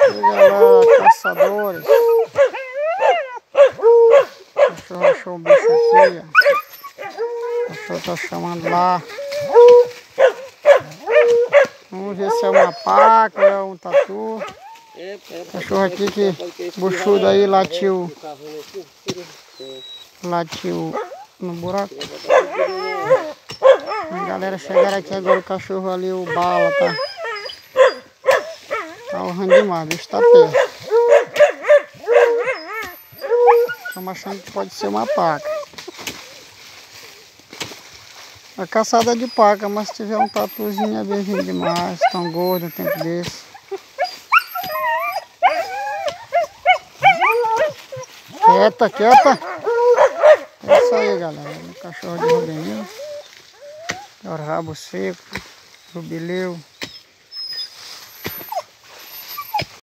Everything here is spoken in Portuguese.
Chega lá, caçadores. O cachorro achou o bicho aqui, ó. O cachorro tá chamando lá. Vamos ver se é uma paca ou é um tatu. O cachorro aqui que buchudo aí latiu no buraco. A galera chegaram aqui agora, o cachorro ali, o bala, tá urrando demais, o bicho tá perto. Estamos achando que pode ser uma paca. A caçada de paca, mas se tiver um tatuzinho é bem-vindo demais. Tão gordo um tempo desse. Quieta, quieta. É isso aí, galera. O cachorro de Rubeninho. É o rabo seco, jubileu.